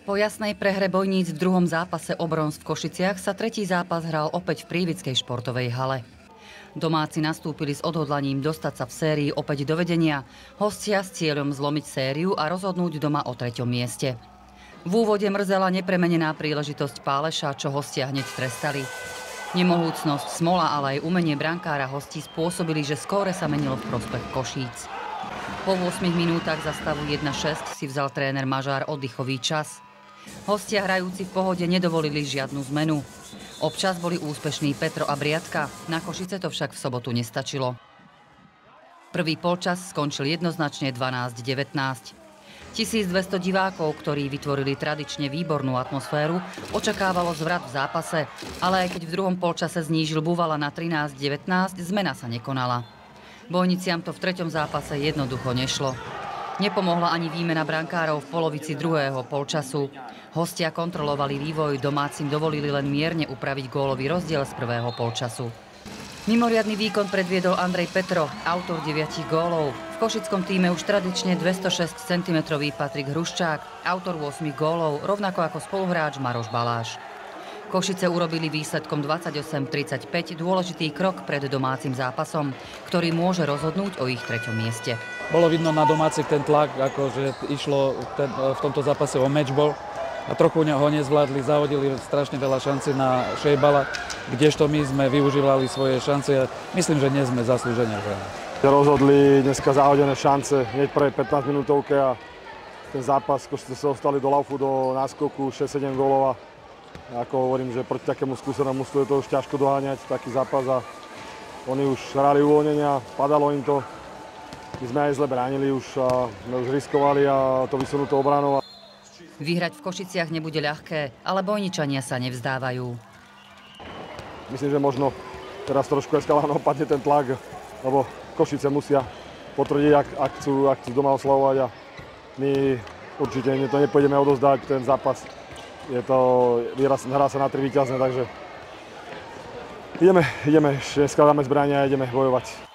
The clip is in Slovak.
Po jasnej prehre Bojníc v druhom zápase o bronz v Košiciach sa tretí zápas hral opäť v Prievidskej športovej hale. Domáci nastúpili s odhodlaním dostať sa v sérii opäť do vedenia, hostia s cieľom zlomiť sériu a rozhodnúť doma o 3. mieste. V úvode mrzela nepremenená príležitosť Páleša, čo hostia hneď trestali. Nemohúcnosť, smola, ale aj umenie brankára hostí spôsobili, že skóre sa menilo v prospech Košíc. Po 8 minútach za stavu 1:6 si vzal tréner Mažár oddychový čas. Hostia hrajúci v pohode nedovolili žiadnu zmenu. Občas boli úspešní Petro a Briatka, na Košice to však v sobotu nestačilo. Prvý polčas skončil jednoznačne 12:19. 1200 divákov, ktorí vytvorili tradične výbornú atmosféru, očakávalo zvrat v zápase, ale aj keď v druhom polčase znížil Buvala na 13:19, zmena sa nekonala. Bojniciam to v treťom zápase jednoducho nešlo. Nepomohla ani výmena brankárov v polovici druhého polčasu. Hostia kontrolovali vývoj, domácim dovolili len mierne upraviť gólový rozdiel z prvého polčasu. Mimoriadny výkon predviedol Andrej Petro, autor 9 gólov. V košickom týme už tradične 206 cm Patrik Hruščák, autor 8 gólov, rovnako ako spoluhráč Maroš Baláš. Košice urobili výsledkom 28:35 dôležitý krok pred domácim zápasom, ktorý môže rozhodnúť o ich 3. mieste. Bolo vidno na domácich ten tlak, akože išlo v tomto zápase o matchball a trochu ho nezvládli, zahodili strašne veľa šancí na Šejbala, kdežto my sme využívali svoje šance a myslím, že nie sme zaslúžene. Rozhodli dneska zahodené šance hneď pre 15 minútovke a ten zápas, Košice sa dostali do laufu, do náskoku 6-7 gólov a ako hovorím, že proti takému skúsenému mužstvu je to už ťažko doháňať taký zápas a oni už hrali uvoľnenia, padalo im to. My sme aj zle bránili, už riskovali a to vysunutú obranou. Vyhrať v Košiciach nebude ľahké, ale Bojničania sa nevzdávajú. Myslím, že možno teraz trošku eskalálne opadne ten tlak, lebo Košice musia potvrdiť, ak chcú doma oslavovať a my určite to nepôjdeme odozdať ten zápas. Je to hrá sa na 3 víťazné, takže ideme, dneska dáme zbrania a ideme bojovať.